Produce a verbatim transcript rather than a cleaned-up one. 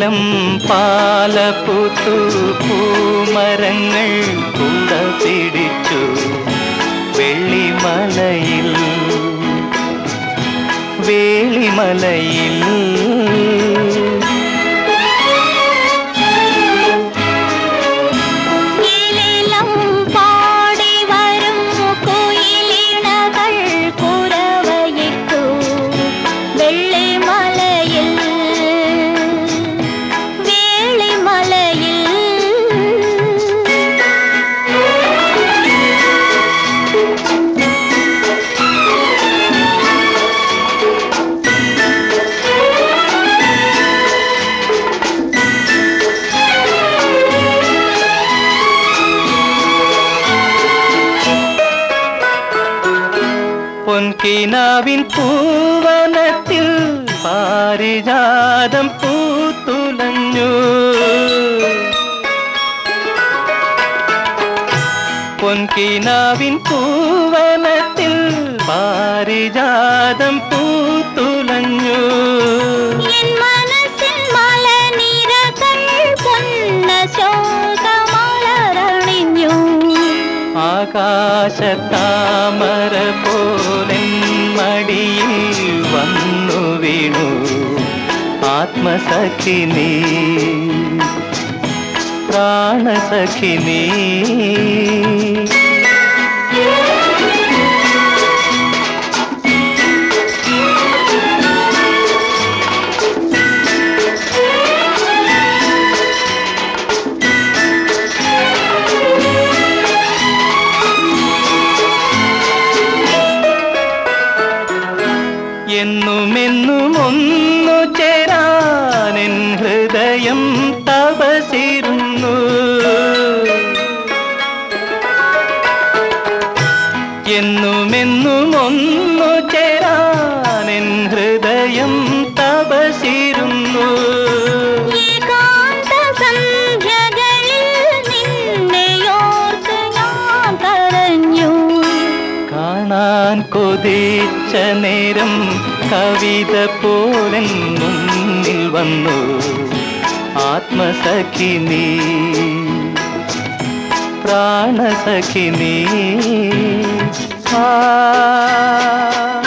നീലം പാലപ്പൂത്തു പൂമരങ്ങൾ കുട പിടിച്ചു വെള്ളിമലയിൽ വേളിമലയിൽ പൊൻകിനാവിൻ പൂവനത്തിൽ പാരിജാതം പൂത്തുലഞ്ഞു പൊൻകിനാവിൻ പൂവനത്തിൽ പാരിജാതം പൂത്തുലഞ്ഞു ആകാശത്താമര പോലെ മടിയിൽ വന്നു വീണു ആത്മസഖിനി പ്രാണസഖിനി എന്നുമെന്നും ഒന്നു ചേരാനെൻ ഹൃദയം തപസിരുന്നു എന്നുമെന്നും ഒന്നു ചേരാനെൻ ഹൃദയം തപസിരുന്നു കാണാൻ കൊതിച്ച നേരം കവിത പോലൻ മുന്നിൽ വന്നു ആത്മസഖിനി പ്രാണസഖിനി ആ